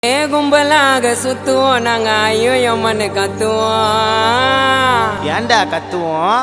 கும்பலாக சுத்துவோம் நாங்க ஐயோ எம்மன்னு கத்துவோம். ஏண்டா கத்துவோம்?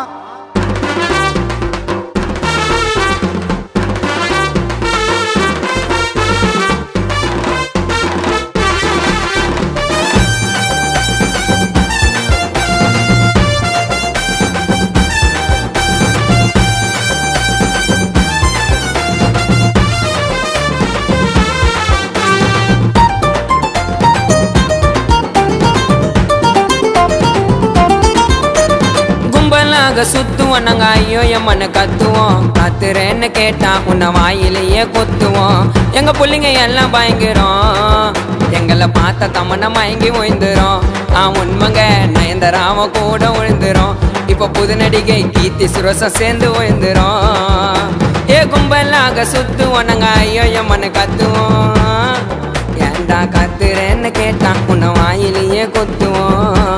சுத்துவோம் நாங்க ஐயோ எம்மன்னு கத்துவோம். கத்துறேன்னு கேட்டா உன்னை வாயிலேயே கொத்துவோம். எங்க புள்ளிங்க எல்லாம் பயங்கரம், எங்களை பார்த்த தமன மயங்கி விழுந்துரும். உண்மைங்க நயன்தாராவ கூட விழுந்துரும். இப்ப புது நடிகை கீர்த்தி சுரேஷும் சேர்ந்து விழுந்துரும். கும்பலாக சுத்துவோம் நாங்க ஐயோ எம்மன்னு கத்துவோம். ஏண்டா கத்துறேன்னு கேட்டா உன்னை வாயிலேயே கொத்துவோம்.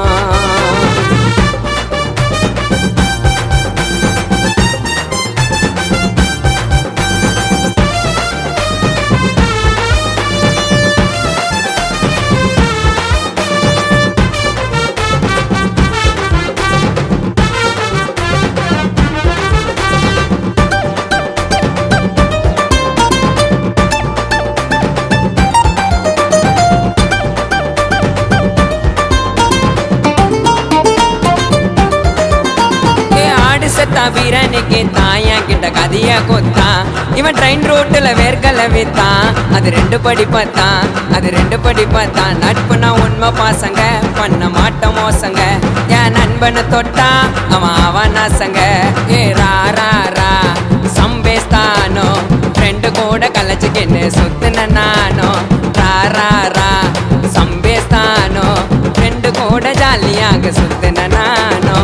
வீரனுக்கு தாயா கிட்ட கதைய கொத்தான். இவன் ட்ரெயின் ரோட்டுல வேர்க்கல வித்தான். அது ரெண்டு படி பார்த்தான். நட்புனா உண்மை பாசங்க, பண்ண மாட்ட மோசங்க. என் நண்பனை தொட்டா அவன் நாசங்க. ரா ரா ரா சம்பேஸ்தானோ ஃப்ரெண்டு கூட கலைச்சுக்கின்னு சுத்துன நானோ. ரா ரா ரா சம்பேஸ்தானோ ஃப்ரெண்டு கூட ஜாலியாக சுத்துன நானோ.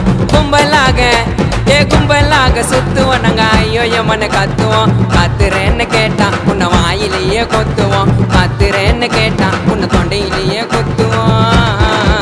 கும்பலாக சுத்துவோம் நாங்க ஐயோ எம்மன்னு கத்துவோம். கத்துறேன்னு கேட்டா உன்னை வாயிலேயே கொத்துவோம். கத்துறேன்னு கேட்டா உன்னை தொண்டையிலேயே கொத்துவோம்.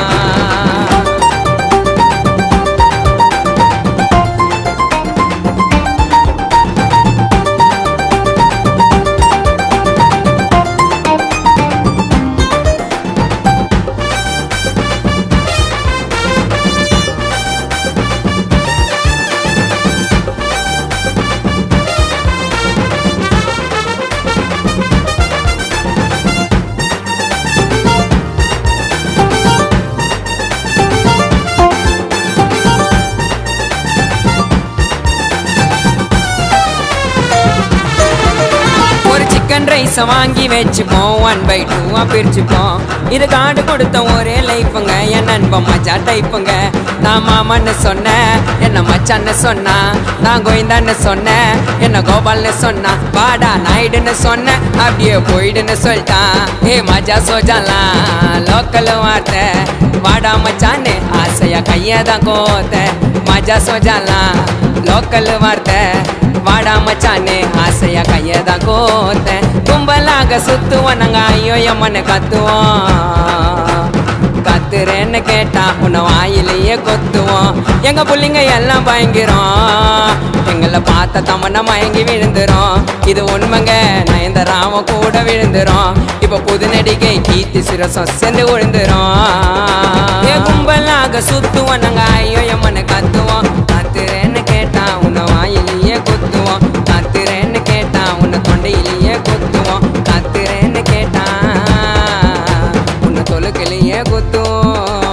ரைஸை வாங்கி வச்சுப்போம், 1/2 பிரிச்சுப்போம். இது காடு கொடுத்த ஒரே லைஃபுங்க, என் நண்பன் மச்சா டைப்புங்க. நான் மாமன்னு சொன்னேன், என்ன மச்சான்னு சொன்னா. நான் கோவிந்தான்னு சொன்னேன், என்ன கோபால்னு சொன்னா. பாடா நாயுடுன்னு சொன்னேன், அப்படியே போயிடுன்னு சொல்லிட்டான். மஜா சோஜாலாம் லோக்கல் வார்த்தை. வாடா மச்சான்னு ஆசையா கையதான் கோத்த. மஜா சோஜாலாம் லோக்கல் வார்த்தை. வாடா மச்சான்னு ஆசையா கையதான் கோத்த. கும்பலாக சுத்துவோம் நாங்க ஐயோ எம்மன்னு கத்துவோம். கத்துறேன்னு கேட்டா உன்னை வாயிலேயே கொத்துவோம். எங்க புள்ளிங்க எல்லாம் பயங்கரம், எங்களை பார்த்த தமன மயங்கி விழுந்துரும். இது உண்மைங்க நயன்தாராவ கூட விழுந்துரும். இப்ப புது நடிகை கீர்த்தி சுரேஷும் சேர்ந்து விழுந்துரும். கும்பலாக சுத்துவோம் நாங்க ஐயோ எம்மன்னு கத்துவோம். கத்துறேன்னு கேட்டா உன்னை வாயிலேயே கொத்துவோம். கத்துறேன்னு கேட்டா உன்னை தொண்டையிலேயே கொத்துவோம். கத்துறேன்னு கேட்டா உன்னை தொழுக்கிலேயே கொத்துவோம்.